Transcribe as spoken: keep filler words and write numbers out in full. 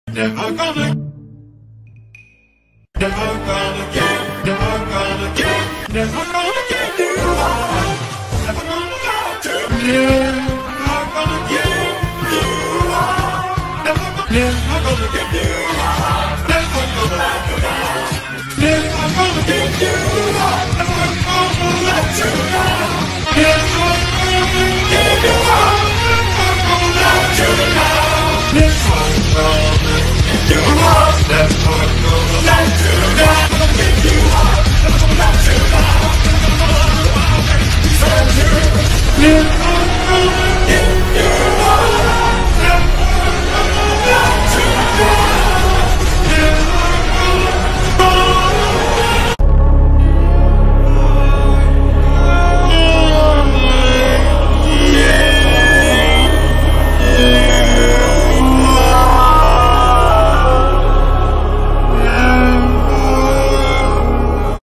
Never gonna, never gonna get, never gonna get, never gonna get you high. Never gonna talk to you. Never gonna get you high. Never gonna, never gonna get you high. Never gonna, never gonna get you high.